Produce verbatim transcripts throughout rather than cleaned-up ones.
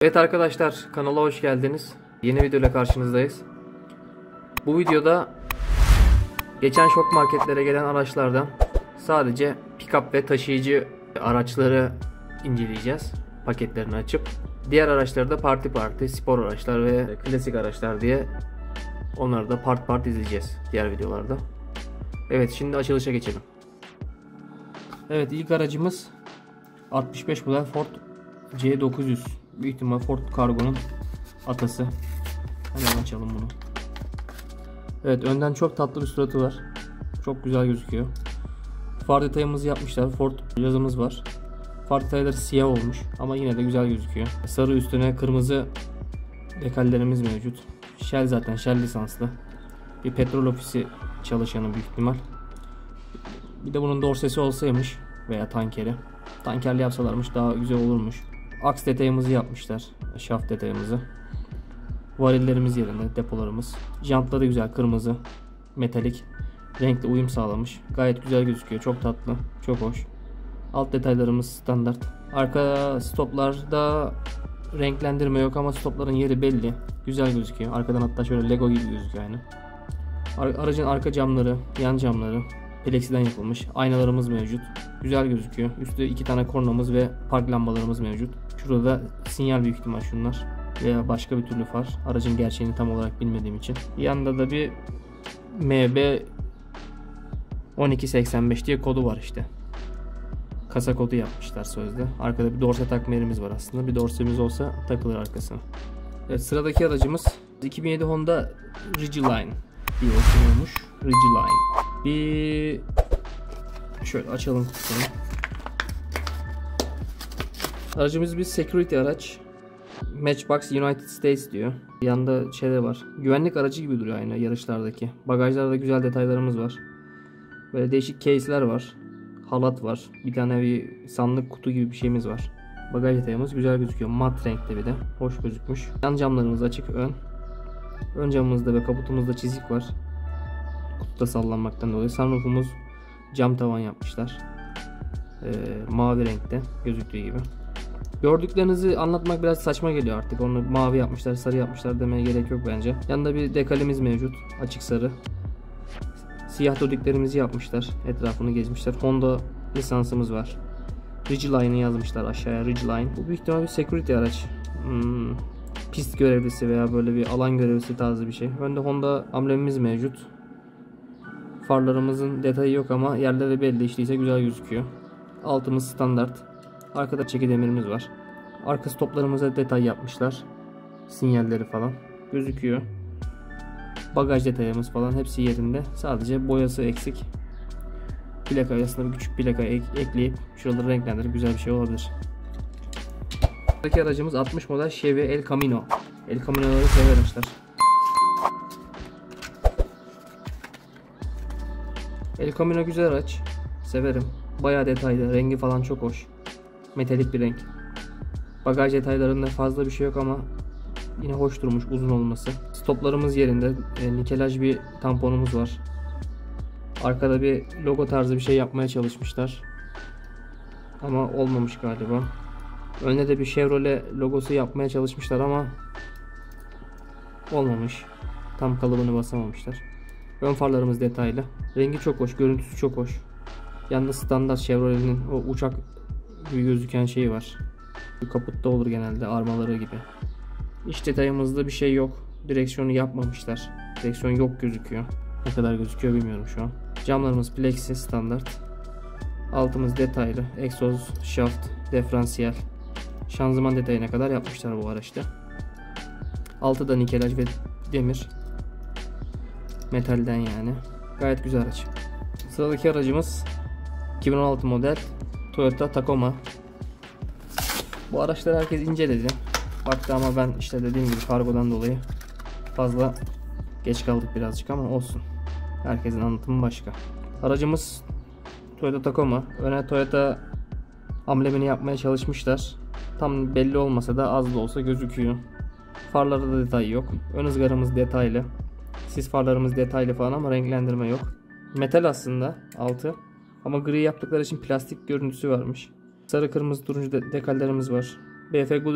Evet arkadaşlar, kanala hoş geldiniz. Yeni videoyla karşınızdayız. Bu videoda geçen şok marketlere gelen araçlardan sadece pick-up ve taşıyıcı araçları inceleyeceğiz. Paketlerini açıp. Diğer araçları da parti parti, spor araçlar ve klasik araçlar diye onları da part part izleyeceğiz diğer videolarda. Evet, şimdi açılışa geçelim. Evet, ilk aracımız altmış beş model Ford C dokuz yüz. Büyük ihtimal Ford Cargo'nun atası. Hemen açalım bunu. Evet, önden çok tatlı bir suratı var. Çok güzel gözüküyor. Far detayımızı yapmışlar. Ford yazımız var. Far detayları siyah olmuş ama yine de güzel gözüküyor. Sarı üstüne kırmızı dekallerimiz mevcut. Shell zaten Shell lisanslı. Bir petrol ofisi çalışanı büyük ihtimal. Bir de bunun dorsesi olsaymış veya tankeri. Tankerli yapsalarmış daha güzel olurmuş. Aks detayımızı yapmışlar. Şaft detayımızı. Varillerimiz yerinde, depolarımız. Jantları güzel, kırmızı, metalik. Renkle uyum sağlamış. Gayet güzel gözüküyor. Çok tatlı, çok hoş. Alt detaylarımız standart. Arka stoplarda renklendirme yok ama stopların yeri belli. Güzel gözüküyor. Arkadan hatta şöyle Lego gibi gözüküyor yani. Aracın arka camları, yan camları plexiden yapılmış. Aynalarımız mevcut. Güzel gözüküyor. Üstte iki tane kornamız ve park lambalarımız mevcut. Şurada da sinyal büyük ihtimal şunlar. Veya başka bir türlü far. Aracın gerçeğini tam olarak bilmediğim için. Yanında da bir M B on iki seksen beş diye kodu var işte. Kasa kodu yapmışlar sözde. Arkada bir dorse takma yerimiz var aslında. Bir dorsemiz olsa takılır arkasına. Evet, sıradaki aracımız iki bin yedi Honda Ridgeline diye okunuyormuş. Ridgeline. Bir şöyle açalım kutusunu. Aracımız bir security araç. Matchbox United States diyor. Yanında şeyler var. Güvenlik aracı gibi duruyor aynı yarışlardaki. Bagajlarda güzel detaylarımız var. Böyle değişik case'ler var. Halat var. Bir tane bir sandık kutu gibi bir şeyimiz var. Bagaj detayımız güzel gözüküyor. Mat renkte bir de. Hoş gözükmüş. Yan camlarımız açık ön. Ön camımızda ve kaputumuzda çizik var. Kutuda sallanmaktan dolayı. Sunroofumuz cam tavan yapmışlar. Ee, mavi renkte gözüktüğü gibi. Gördüklerinizi anlatmak biraz saçma geliyor artık. Onu mavi yapmışlar, sarı yapmışlar demeye gerek yok bence. Yanında bir dekalimiz mevcut. Açık sarı. Siyah dodiklerimizi yapmışlar. Etrafını gezmişler. Honda lisansımız var. Ridgeline'ı yazmışlar aşağıya. Ridgeline. Bu büyük ihtimalle bir security araç. Hmm, pist görevlisi veya böyle bir alan görevlisi tarzı bir şey. Önde Honda amblemimiz mevcut. Farlarımızın detayı yok ama yerleri belli, işliyse güzel gözüküyor. Altımız standart. Arkada çeki demirimiz var. Arka stoplarımıza detay yapmışlar. Sinyalleri falan gözüküyor. Bagaj detayımız falan hepsi yerinde. Sadece boyası eksik. Plaka arasında bir küçük plaka ek ekleyip şuraları renklendirip güzel bir şey olabilir. Buradaki aracımız altmış model Chevy El Camino. El Camino'ları severmişler. El Camino güzel araç. Severim. Bayağı detaylı. Rengi falan çok hoş. Metalik bir renk. Bagaj detaylarında fazla bir şey yok ama yine hoş durmuş uzun olması. Stoplarımız yerinde. E, nikelaj bir tamponumuz var. Arkada bir logo tarzı bir şey yapmaya çalışmışlar. Ama olmamış galiba. Önde de bir Chevrolet logosu yapmaya çalışmışlar ama olmamış. Tam kalıbını basamamışlar. Ön farlarımız detaylı. Rengi çok hoş, görüntüsü çok hoş. Yanında standart Chevrolet'in o uçak gibi gözüken şeyi var. Kaputta olur genelde, armaları gibi. İç detayımızda bir şey yok. Direksiyonu yapmamışlar. Direksiyon yok gözüküyor. Ne kadar gözüküyor bilmiyorum şu an. Camlarımız plexi standart. Altımız detaylı. Egzoz, şaft, diferansiyel. Şanzıman detayına kadar yapmışlar bu araçta. Altı da nikelaj ve demir. Metalden yani. Gayet güzel araç. Sıradaki aracımız iki bin on altı model Toyota Tacoma. Bu araçları herkes inceledi. Baktı ama ben işte dediğim gibi kargodan dolayı fazla geç kaldık birazcık ama olsun. Herkesin anlatımı başka. Aracımız Toyota Tacoma. Öne Toyota amblemini yapmaya çalışmışlar. Tam belli olmasa da az da olsa gözüküyor. Farlarda da detay yok. Ön ızgaramız detaylı. Sis farlarımız detaylı falan ama renklendirme yok. Metal aslında altı. Ama gri yaptıkları için plastik görüntüsü varmış. Sarı kırmızı turuncu de dekallerimiz var. B F Goodrich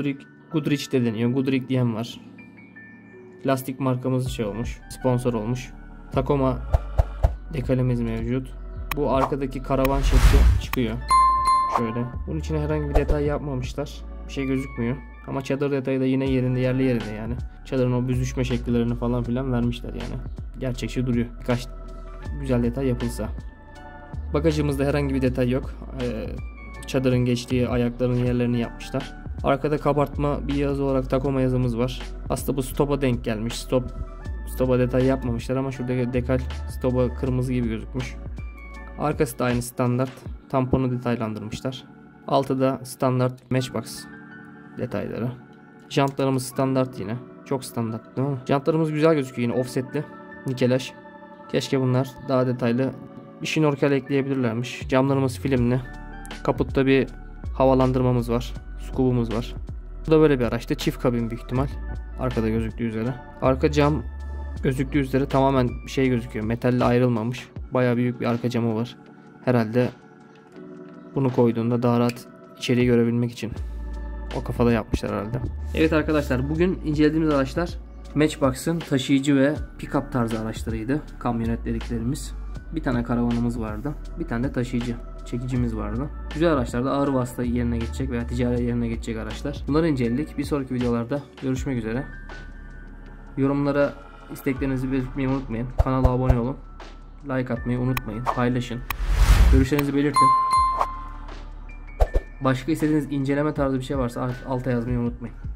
Goodrich de deniyor. Goodrich diyen var. Lastik markamız şey olmuş. Sponsor olmuş. Tacoma dekalemiz mevcut. Bu arkadaki karavan şekli çıkıyor. Şöyle. Bunun içine herhangi bir detay yapmamışlar. Bir şey gözükmüyor. Ama çadır detayı da yine yerinde, yerli yerinde yani. Çadırın o büzüşme şekillerini falan filan vermişler yani. Gerçekçi duruyor. Birkaç güzel detay yapılsa. Bagajımızda herhangi bir detay yok. Ee, çadırın geçtiği ayakların yerlerini yapmışlar. Arkada kabartma bir yazı olarak Tacoma yazımız var. Aslında bu stop'a denk gelmiş. Stop Stop'a detay yapmamışlar ama şurada dekal stop'a kırmızı gibi gözükmüş. Arkası da aynı standart. Tamponu detaylandırmışlar. Altı da standart matchbox detayları. Jantlarımız standart yine. Çok standart değil mi? Jantlarımız güzel gözüküyor yine offsetli. Nikelaj. Keşke bunlar daha detaylı bir şnorkel ekleyebilirlermiş. Camlarımız filmli. Kaputta bir havalandırmamız var. Scoop'umuz var. Bu da böyle bir araçta. Çift kabin büyük ihtimal. Arkada gözüktüğü üzere. Arka cam gözüktüğü üzere tamamen şey gözüküyor. Metalle ayrılmamış. Bayağı büyük bir arka camı var. Herhalde bunu koyduğunda daha rahat içeriği görebilmek için o kafada yapmışlar herhalde. Evet arkadaşlar, bugün incelediğimiz araçlar Matchbox'ın taşıyıcı ve pick-up tarzı araçlarıydı. Kamyonet dediklerimiz. Bir tane karavanımız vardı. Bir tane de taşıyıcı çekicimiz vardı. Güzel araçlarda ağır vasıta yerine geçecek veya ticari yerine geçecek araçlar. Bunları inceledik. Bir sonraki videolarda görüşmek üzere. Yorumlara isteklerinizi belirtmeyi unutmayın. Kanala abone olun. Like atmayı unutmayın. Paylaşın. Görüşlerinizi belirtin. Başka istediğiniz inceleme tarzı bir şey varsa alta yazmayı unutmayın.